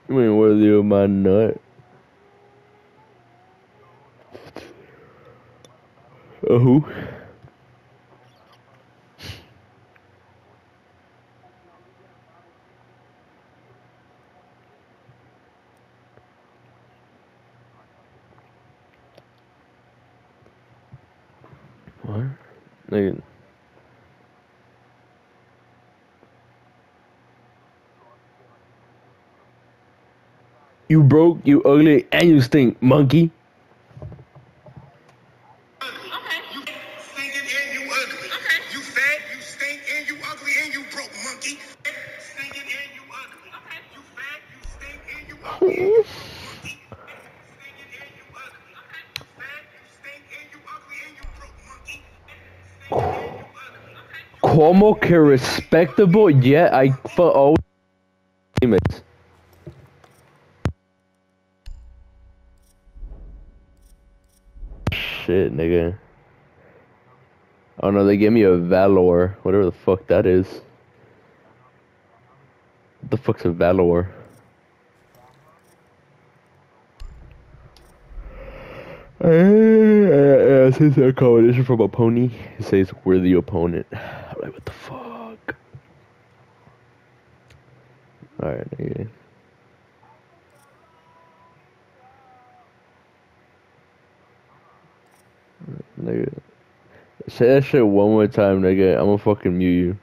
I mean, worthy of my nut. Who? What? Nigga. You broke, you ugly, and you stink, monkey. Okay. You stinking and you ugly. Okay. You fat, you stink, and you ugly, and you broke, monkey. Stinking and you ugly. Okay. You fat, you stink, and you ugly, and you broke, monkey. Stinking and you ugly. Okay. You fat, you stink, and you ugly, and you broke, monkey. Stinking and you ugly. Okay. Como que respectable, yet I for all teammates. Shit, nigga. Oh no, they gave me a Valor, whatever the fuck that is. What the fuck's a Valor? It says a combination from a pony. It says worthy opponent. I'm like, what the fuck? Alright, nigga. Nigga. Say that shit one more time, nigga. I'm gonna fucking mute you.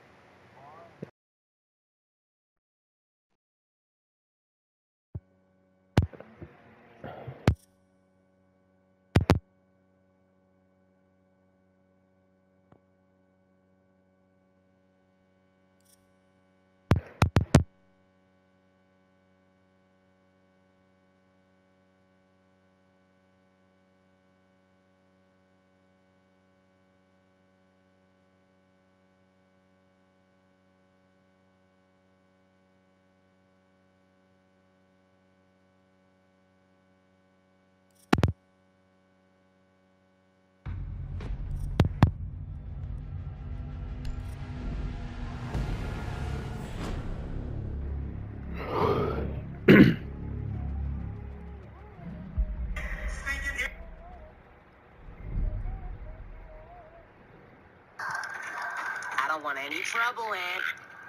I don't want any trouble, Aunt.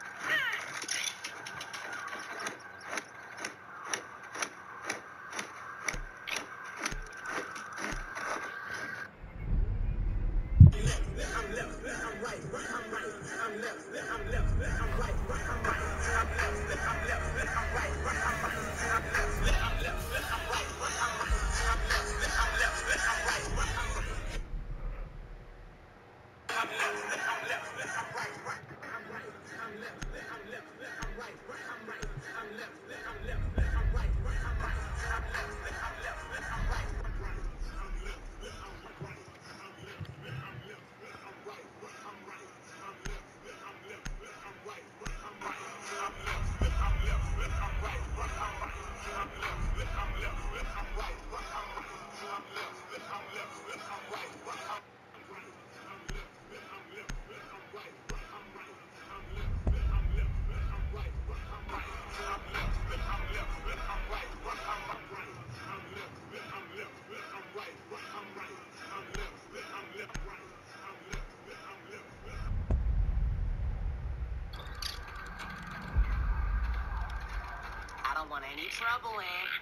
I don't want any trouble, Aunt.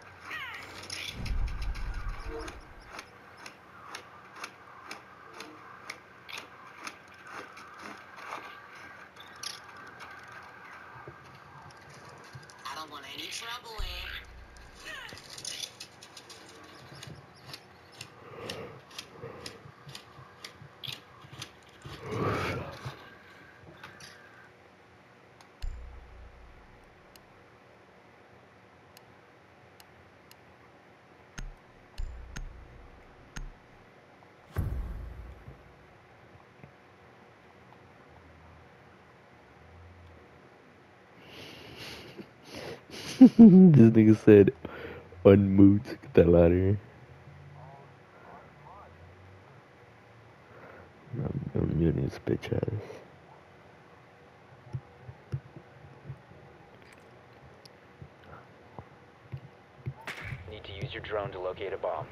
I don't want any trouble, Aunt. This nigga said unmute. Get the hell out of here. I'm muting this bitch ass. Need to use your drone to locate a bomb.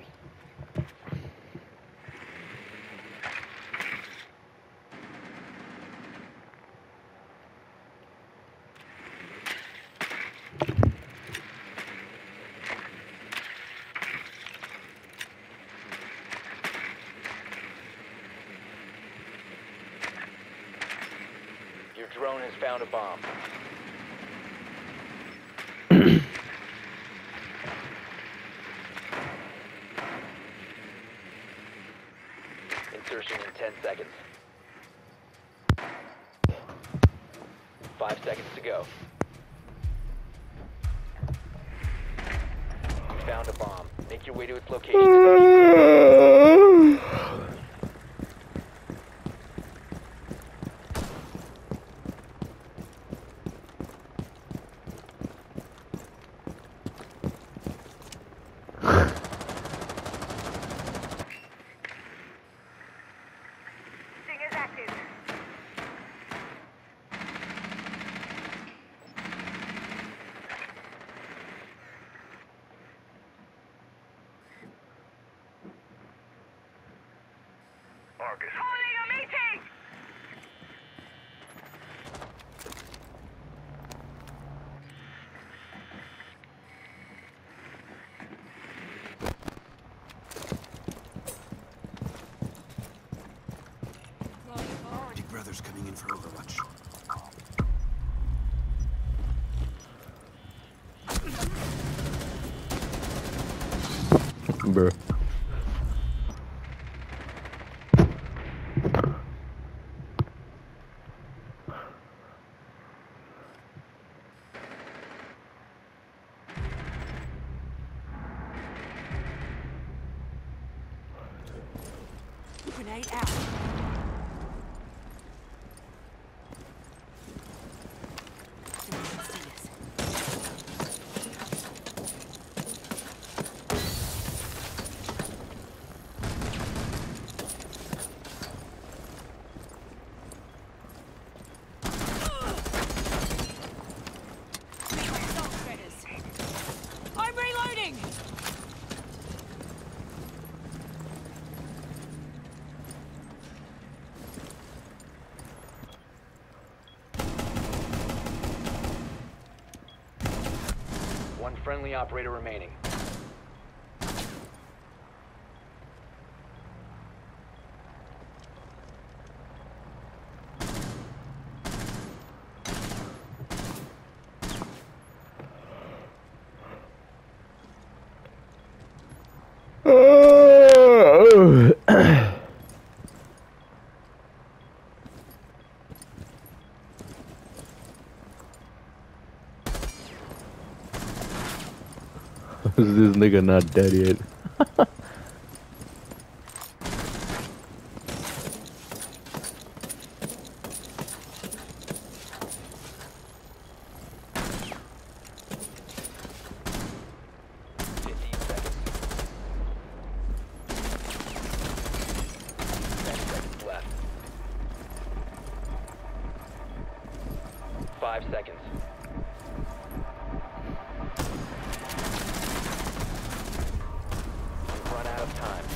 Your drone has found a bomb. Insertion in 10 seconds. 5 seconds to go. You found a bomb. Make your way to its location. Argus. Holding a meeting! Big Brother's coming in for Overwatch. Bruh. Grenade out. I'm reloading! One friendly operator remaining. Is this nigga not dead yet? Left. 5 seconds. You've run out of time.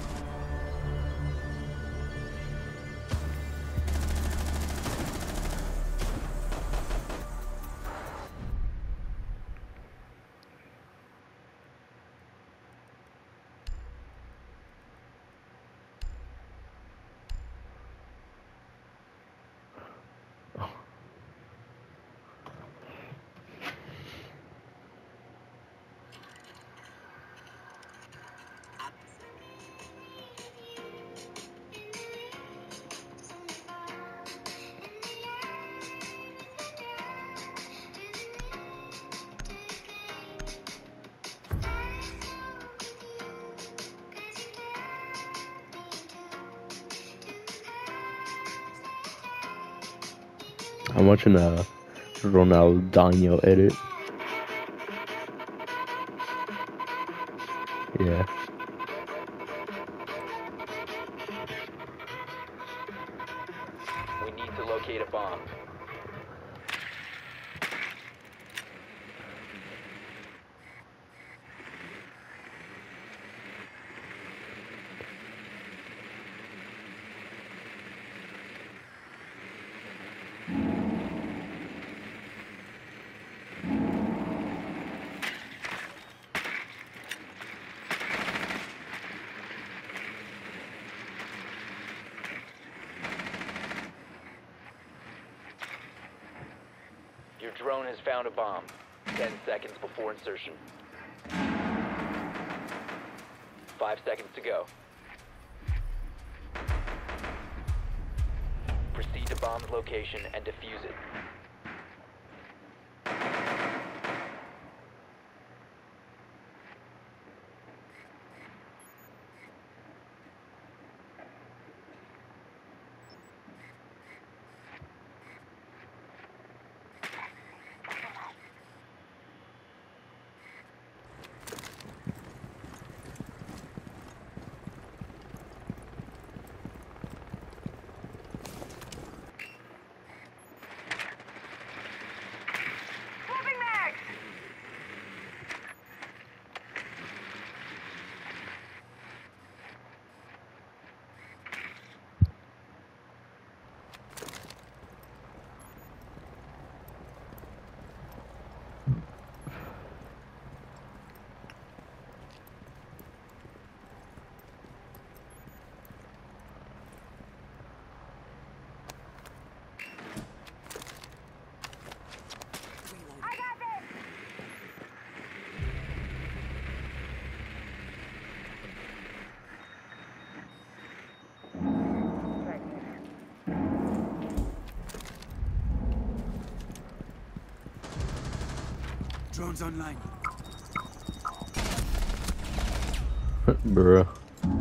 I'm watching a Ronaldinho edit. Yeah. We need to locate a bomb. drone has found a bomb. 10 seconds before insertion. 5 seconds to go. Proceed to bomb's location and defuse it. Drone's online. Bruh.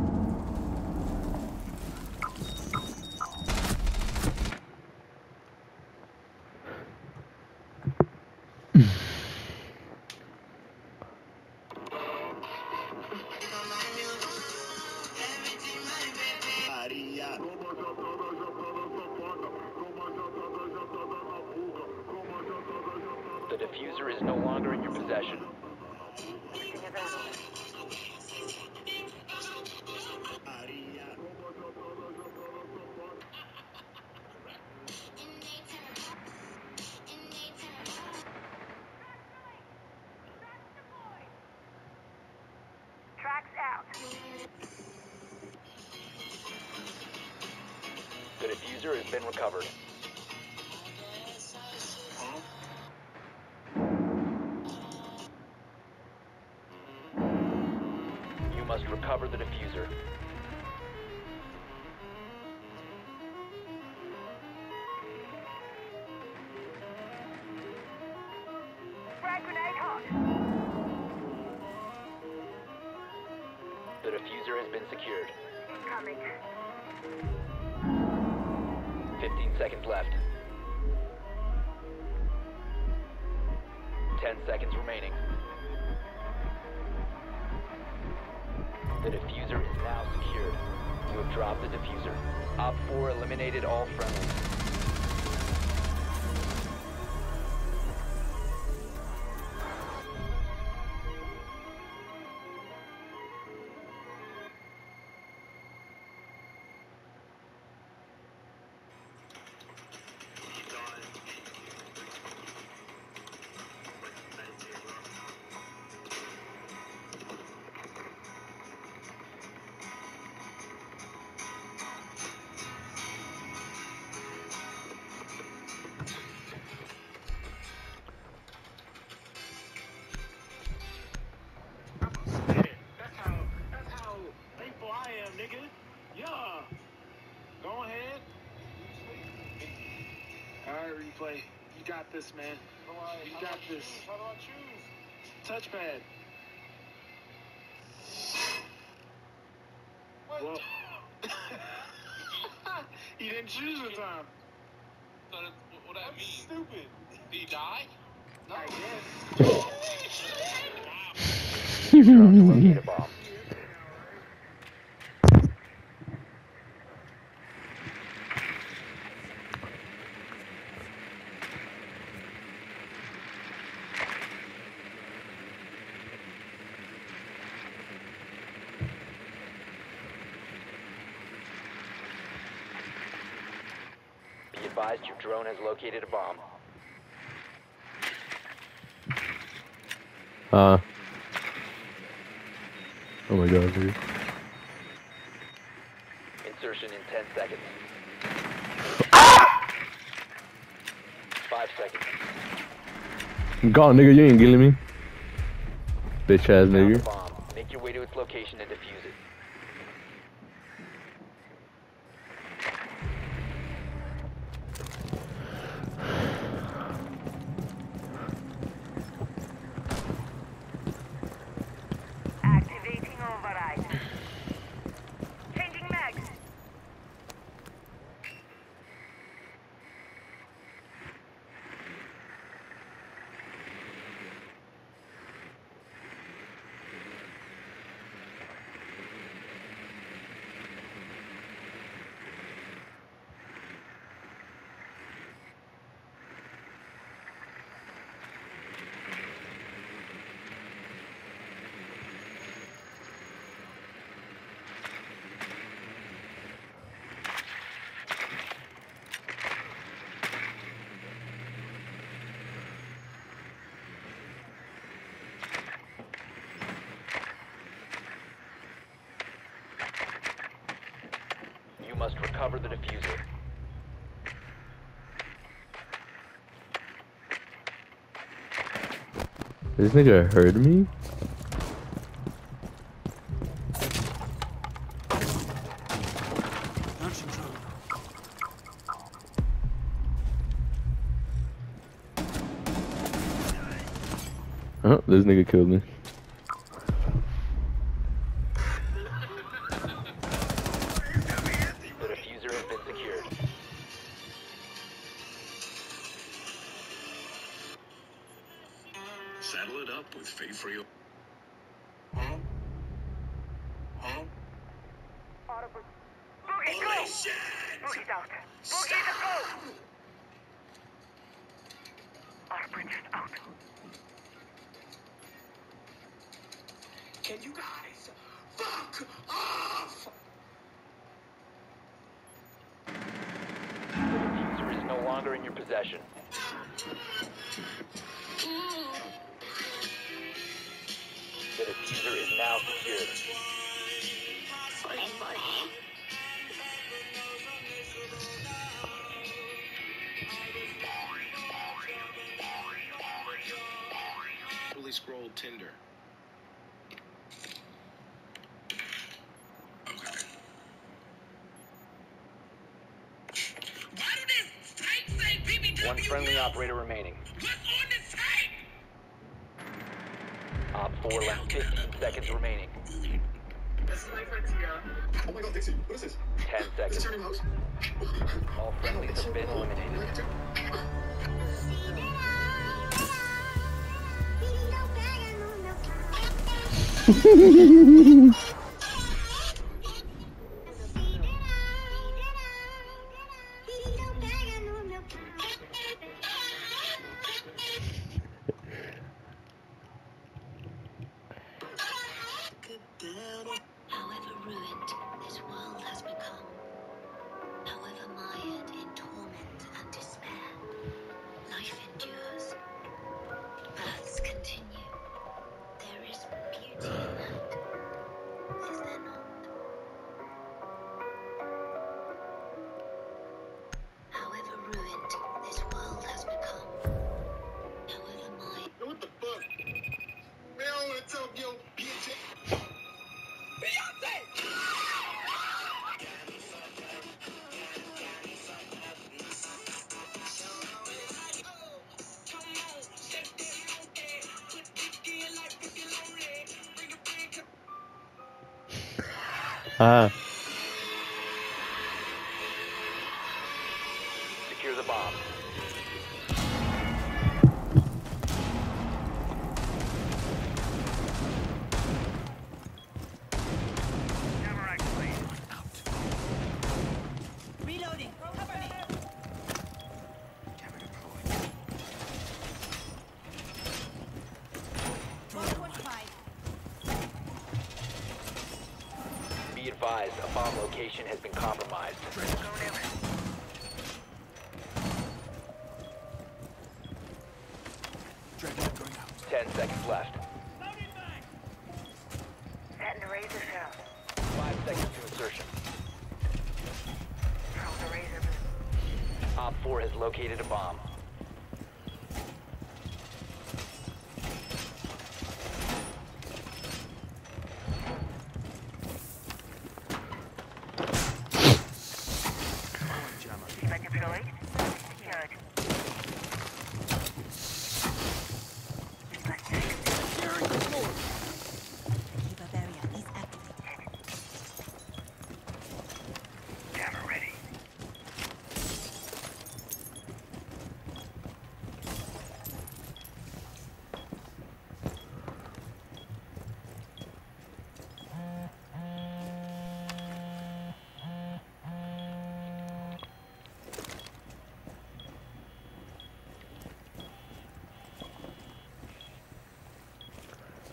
The diffuser is no longer in your possession. Tracks out. The diffuser has been recovered. You must recover the diffuser. Frag grenade hot. The diffuser has been secured. Incoming. 15 seconds left. 10 seconds remaining. The diffuser is now secured. You have dropped the diffuser. Op 4 eliminated all friendlies. That's how thankful I am, nigga. Yeah. Go ahead. Alright, replay. You got this, man. You got this. How do I choose? Touchpad. What? Well, he didn't choose the time. So what that That's mean? stupid. Did he die? No. I guess. Drone to locate a bomb. Be advised your drone has located a bomb. Oh my god, dude. Insertion in 10 seconds. 5 seconds. Gone, nigga. You ain't killing me. Bitch ass Found the nigga. bomb. Make your way to its location and defuse it. Activating override. Changing mags. You must recover the diffuser. This nigga heard me? Launching drone. Oh, this nigga killed me. The diffuser has been secured. Saddle it up with faith for you. Boogie, go! Boogie's out. Boogie, let's go! Arbiter's out. Can you guys fuck off? The diffuser is no longer in your possession. The diffuser is now secured. Fully scrolled Tinder. Okay. Why do this tape say BBW? One friendly operator remaining. What's on this tape? Op 4 left 15 seconds remaining. Oh my god, Dixie, what is this? 10 Is this seconds. your new house? All friendlies have been eliminated. However ruined this world has become, however mired in torment and despair, life endures. Births continue. There is beauty in that. Is there not? However ruined this world has become, however mired. What the fuck? Man, I don't want to talk yo, bitch. Ah. Secure the bomb. Reloading. Cover me. Camera deployed. Be advised, a bomb location has been compromised. Dreadnought going out. 10 seconds left. Setting the razor shell. 5 seconds to insertion. From the razor. Op 4 has located a bomb.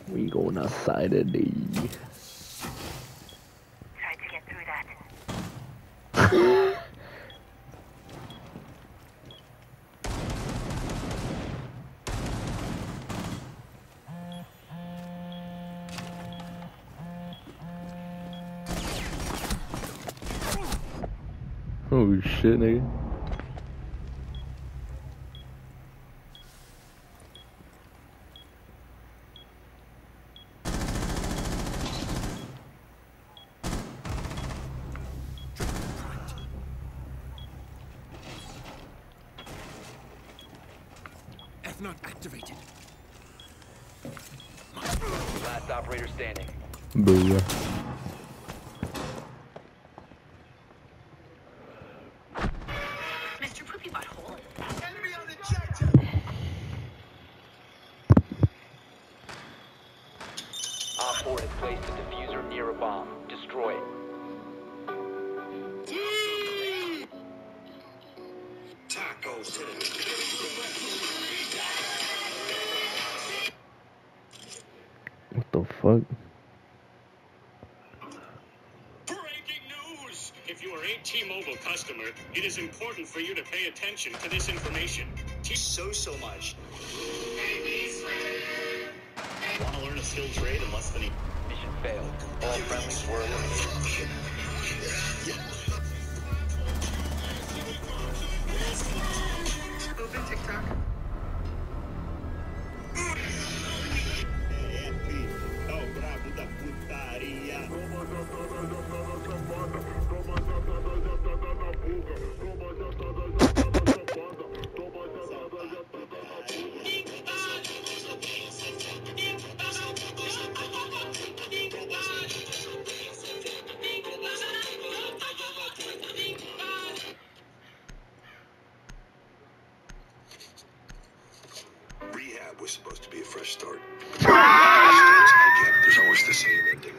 We going outside today. Tried to get through that. Oh shit, nigga. F-Not activated. Last operator standing. Booyah. Mr. Poopy Butthole. Enemy on the jet. Op 4 has placed a diffuser near a bomb. Destroy it. Tacos to the What the fuck? Breaking news! If you are a T-Mobile customer, it is important for you to pay attention to this information. So much. Want to learn a skilled trade in less than a... Mission failed. All friendlies were eliminated. Open TikTok. Rehab was supposed to be a fresh start. There's always the same ending.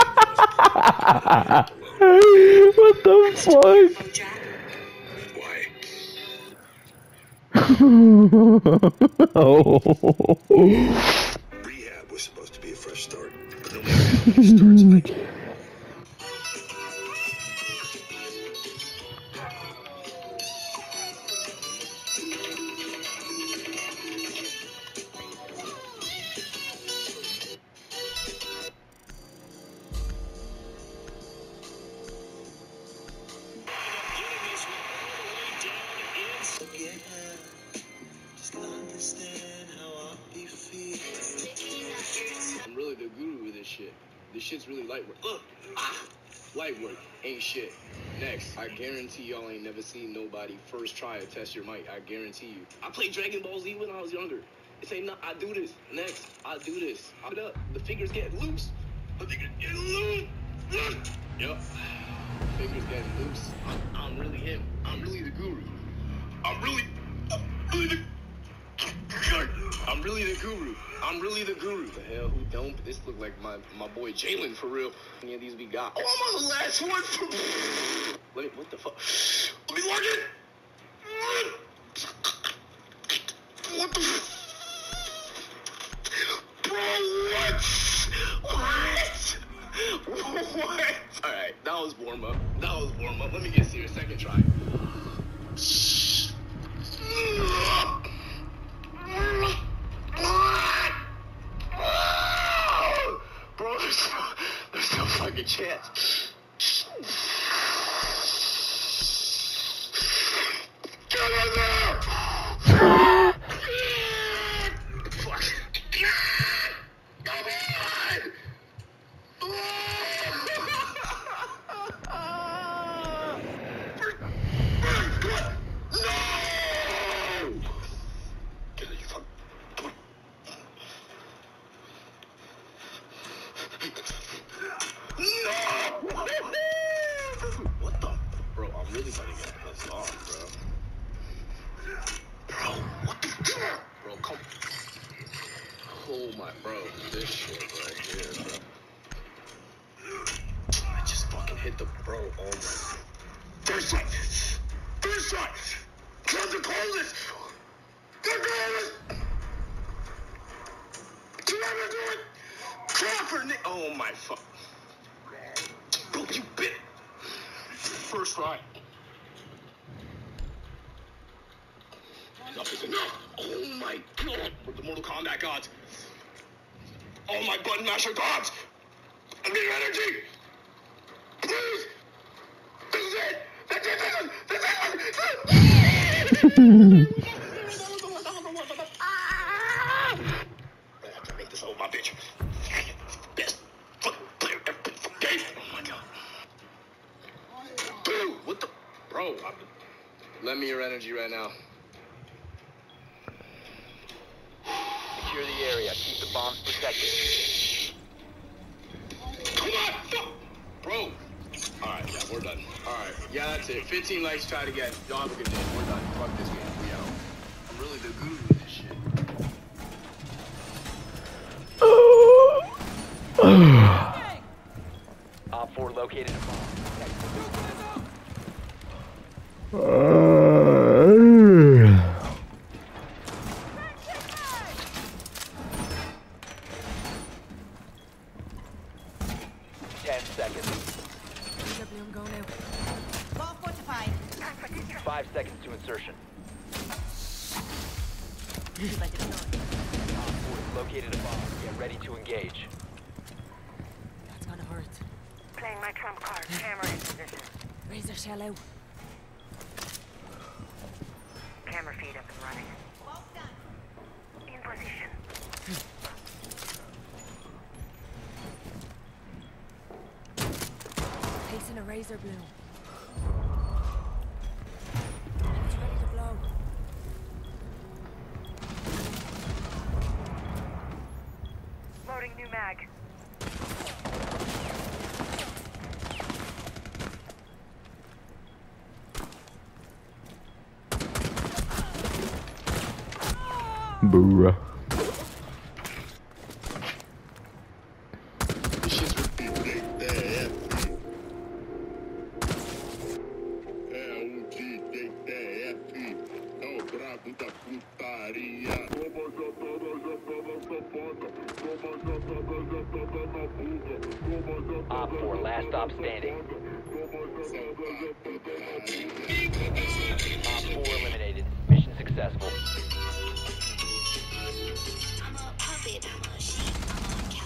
What the fuck? Jack. Why? Oh. Rehab was supposed to be a fresh start. But no matter starts making. I'm really the guru of this shit. This shit's really light work. Look, light work ain't shit. Next, I guarantee y'all ain't never seen nobody first try to test your mic. I guarantee you. I played Dragon Ball Z when I was younger. It ain't not. I do this. Next, I do this. I put up. The fingers get loose. The fingers get loose. Yep. Fingers getting loose. I'm really him. I'm really the guru. I'm really the. I'm really the guru. I'm really the guru. The hell, who don't? This look like my boy Jalen for real. Any of these we got. Oh, I'm on the last one. Wait, what the fuck? Let me lock it. What the? Bro, what? What? All right, that was warm up. Let me get serious. Second try. Bro, there's no fucking chance. Get in there! Fuck. Come on! No! Get in, you fuck. No! What the? Bro, I'm really about to get pissed off, bro. Bro, what the? Bro, come. Oh my, bro, this shit right here, bro. I just fucking hit the bro. Oh my. First shot. Come to coldest. The coldest. Can I do it? Crawford, oh my fuck. Bro, you bit. First try. Enough is enough. Oh my god. With the Mortal Kombat gods. Oh my button masher gods. I need energy. Please. This is it. This is it. This is it. I have to make this over my bitch. Best fucking player ever been from game. Oh my god. Dude, what the? Bro, lend me your energy right now. Secure the area. Keep the bombs protected. Come on, fuck! Bro. Alright, yeah, we're done. Alright, yeah, that's it. 15 likes, try it again. Y'all have a good day. We're done. Fuck this game. We out. I'm really the guru with this shit. Op 4 located a bomb. 10 seconds. 5 seconds to insertion. Op 4 has located a bomb. Get ready to engage. That's gonna hurt. Playing my trump card. Camera in position. Razor shell out. Camera feed up and running. In position. Facing a razor bloom. It's ready to blow. Loading new mag. Bruh. This shit's Op 4, last stop standing. Op 4 eliminated. Mission successful. I'm a puppet, I'm a sheep, I'm a cat.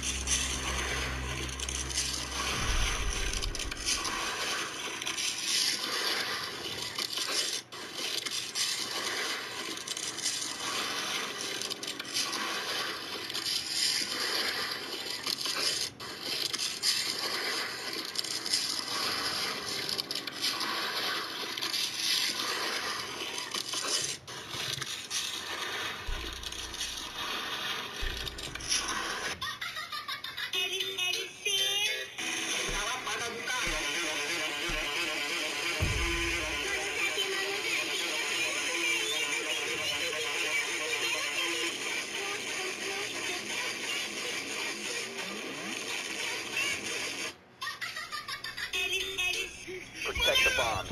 Protect the bombs.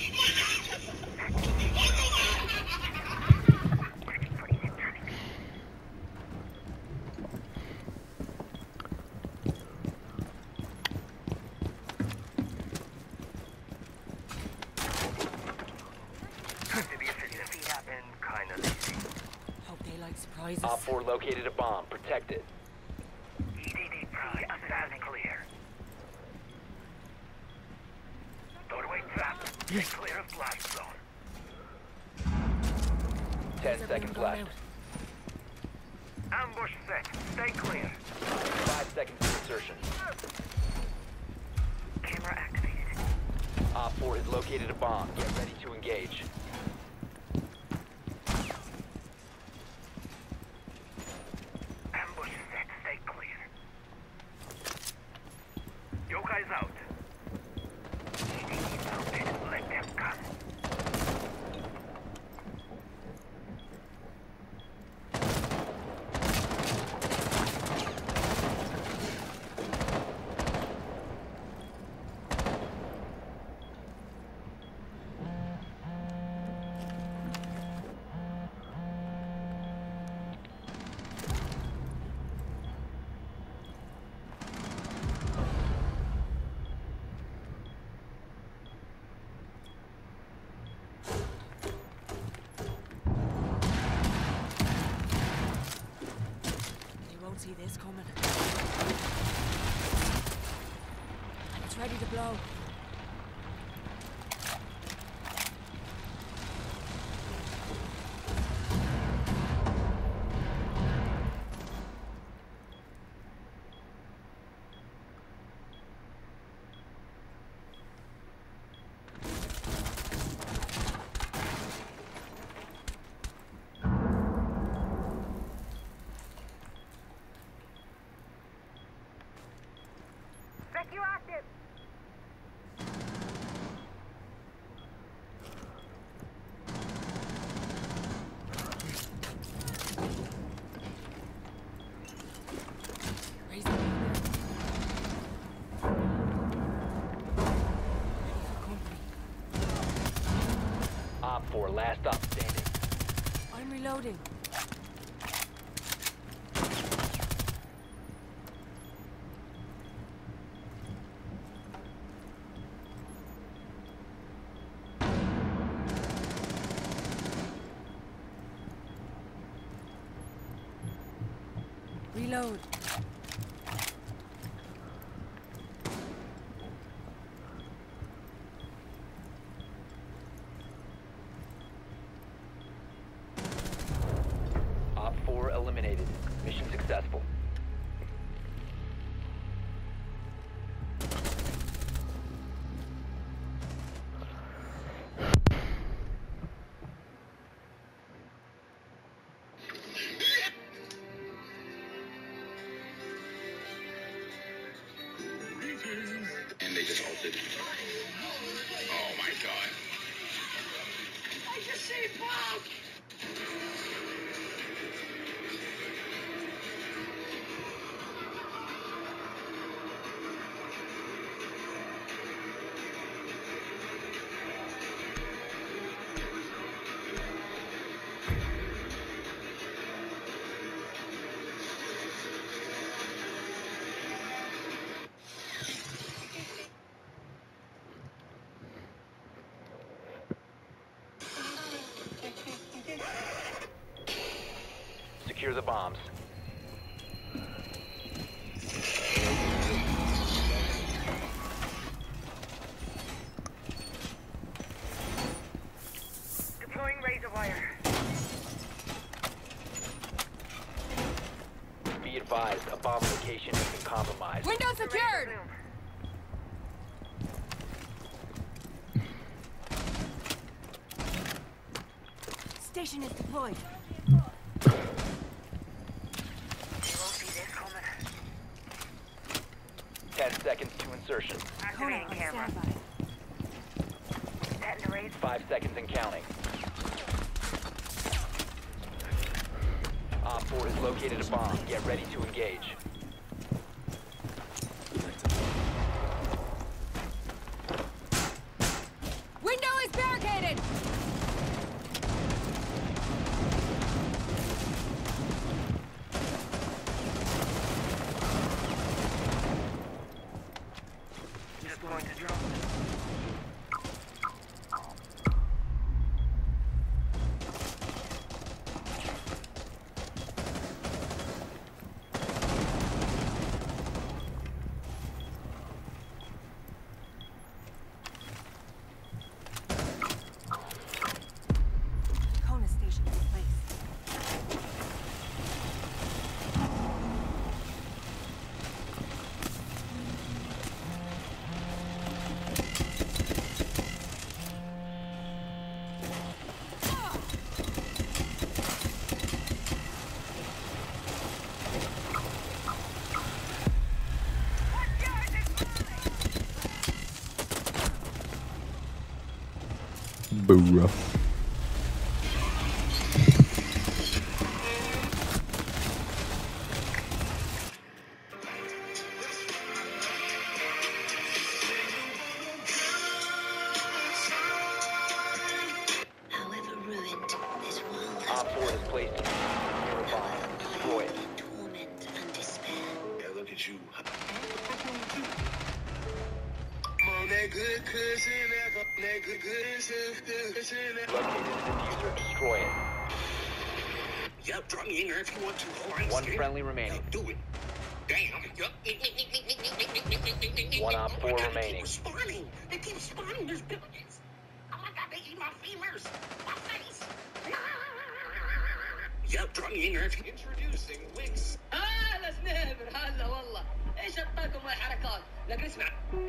Hope they like surprises. Op 4 located a bomb. Protect it. EDD Prime. Sound clear. Doorway trap. Stay clear of blast zone. 10 seconds left. Ambush set. Stay clear. 5 seconds to insertion. Camera activated. Op 4 has located a bomb. Get ready to engage. Ambush set. Stay clear. Yokai's out. EDD mounted. Let them come. coming. It's ready to blow. You active. Raise the beam. Ready for company. Op 4, last stop standing. I'm reloading. Reload. Op 4 eliminated. Mission successful. And they just altered. Oh my god. I just see Bob! Secure the bombs. Deploying razor wire. Be advised, a bomb location has been compromised. Window secured! Station is deployed. You won't see this coming. 10 seconds to insertion. Kona Activating on camera. standby. Setting the raise. 5 seconds and counting. Op 4 has located a bomb. Get ready to engage. Window is barricaded! Just going to drop. Kona station in place. Boo. However ruined, this world has Op 4 is placed in near a bomb. Destroy it. in torment and despair. Yeah, look at you. On that good cushion, that good cushion. Located the diffuser. Destroy it. Yep, drop me in there if you want to. Oh, I'm One scared. friendly remaining. Yo, do it. One op 4 remaining. Keep spawning. They keep spawning. There's billions. Oh my god, they eat my femurs. My face. Yep, drunk nerve. Introducing Wix. هلا سنيفر هلا والله ايش اعطاكم الحركات لكن اسمع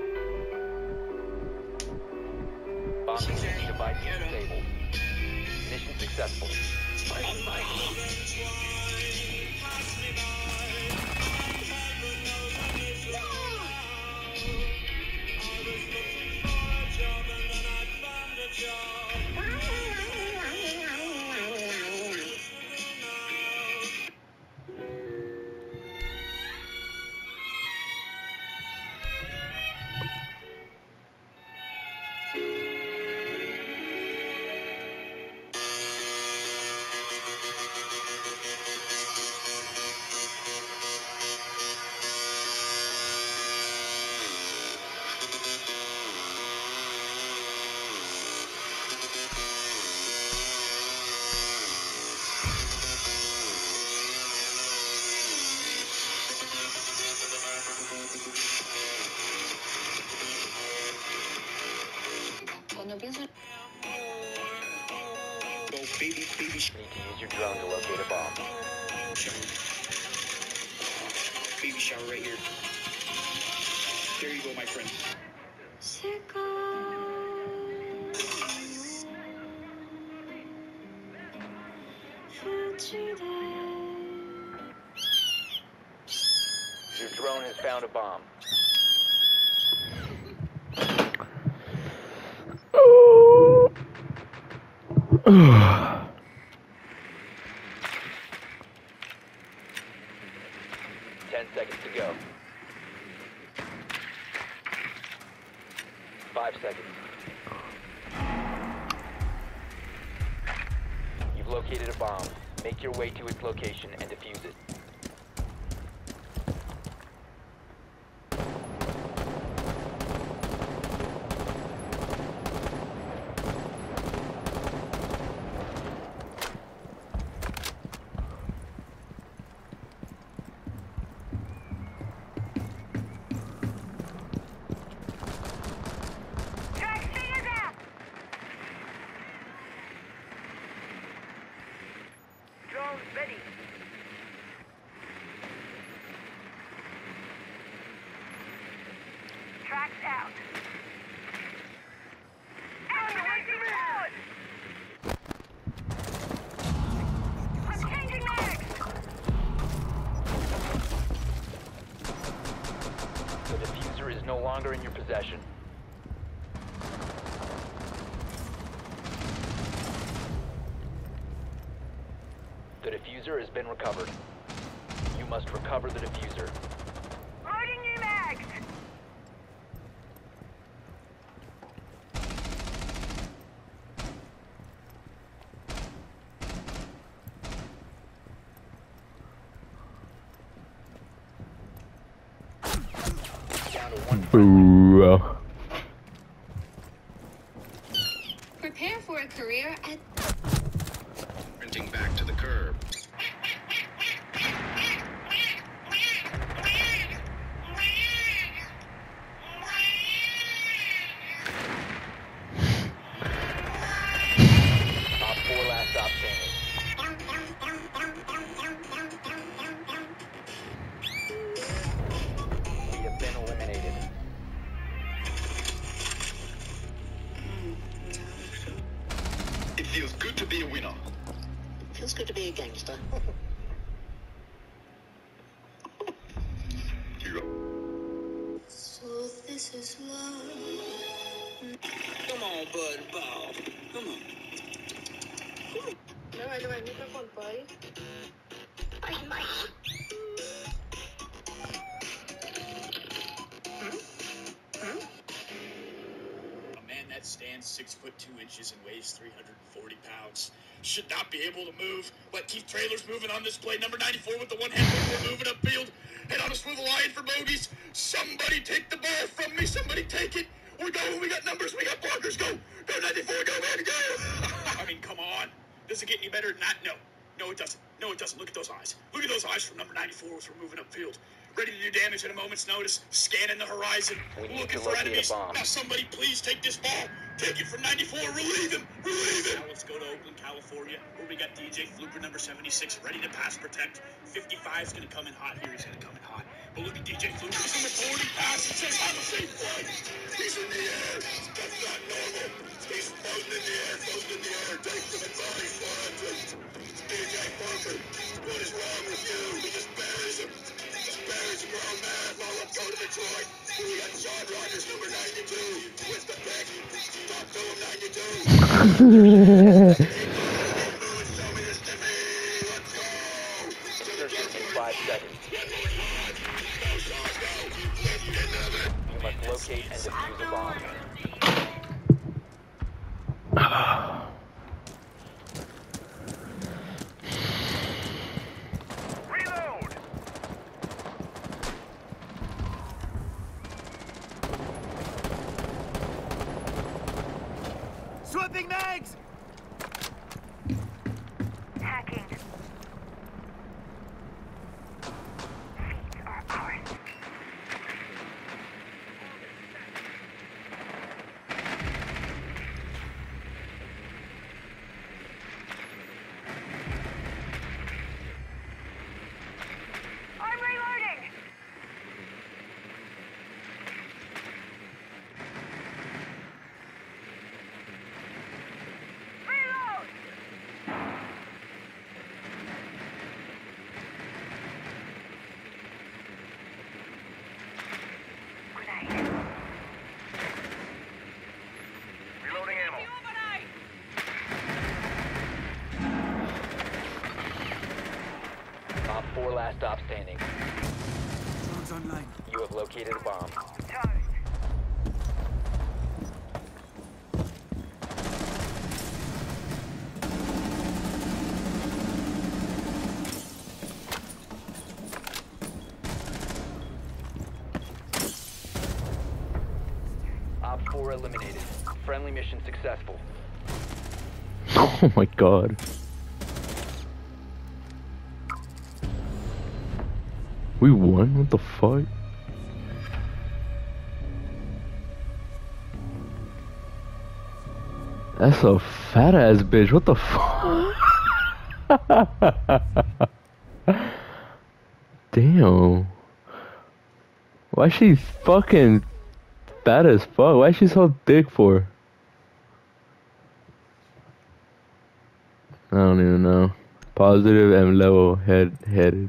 Bomb diffuser device disabled. Mission successful. Go, baby. You need to use your drone to locate a bomb. Baby shower right here. There you go, my friend. Your drone has found a bomb. Oh. 10 seconds to go. 5 seconds. You've located a bomb. Make your way to its location and defuse it. Ready. Tracks out. I'm changing mags. The diffuser is no longer in your possession. The diffuser has been recovered. You must recover the diffuser. Loading new mags. Down to one. Boo. Prepare for a career at Sprinting back to the curb. Op 4 last stop standing. We have been eliminated. It feels good to be a winner. Feels good to be a gangster. So this is love. Come on, bud, ball. Come on. Microphone, boy. A man that stands 6'2" and weighs 340 pounds should not be able to move. But Keith Traylor's moving on display. Number 94 with the one hand. We're moving upfield. Head on a swivel line for bogeys. Somebody take the ball from me. Somebody take it. We're going. We got numbers. We got blockers. Go. Go 94. Go, man. Go. I mean, come on. Does it get any better than that? No. No, it doesn't. No, it doesn't. Look at those eyes. Look at those eyes from number 94 as we're moving upfield. ready to do damage at a moment's notice, scanning the horizon, We need looking to for locate a enemies. bomb. Now somebody please take this ball. Take it from 94, relieve him, relieve him. Now let's go to Oakland, California, where we got DJ Fluker, number 76, ready to pass protect. 55 is going to come in hot here. He's going to come in hot. But look at DJ Fluker. He's in the 40 pass. He says, have a safe flight. He's in the air. That's not normal. He's floating in the air, floating in the air. Take some advice, Sergeant. DJ Fluker, what is wrong with you? He just buries him. Just buries a grown man. Now let's go to Detroit. We got Sean Rogers, number 92, with the pick. Talk to him, 92. Insertion in 5 seconds. You must locate and defuse a bomb. Reload! Swapping mags! Hacking. Feet are ours. I'm reloading! Reload! Grenade. Reloading ammo. Op 4 last stop standing. Drones online. You have located a bomb. Toast. Op 4 eliminated. Friendly mission successful. Oh my god. We won? What the fuck? That's a fat ass bitch. What the fuck? Damn. Why she fucking fat as fuck? Why is she so thick for? I don't even know. Positive and level headed.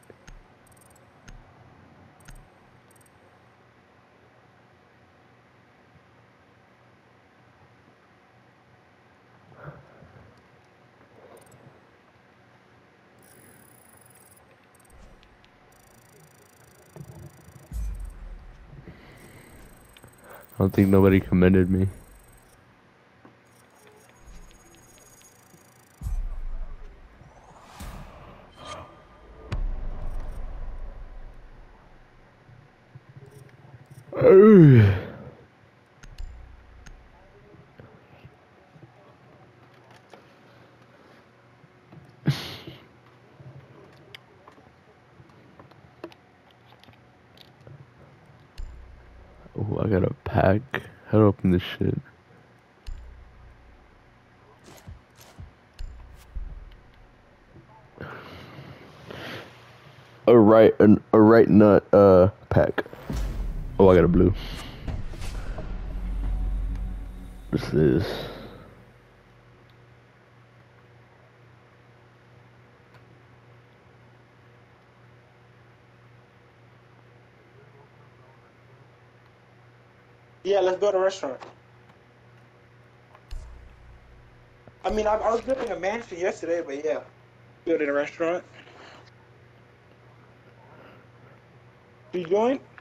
I don't think nobody commended me. Oh, I got a pack. How to open this shit? A right nut pack. Oh, I got a blue. What's this? Yeah, let's build a restaurant. I mean, I was building a mansion yesterday, but yeah, building a restaurant. You join?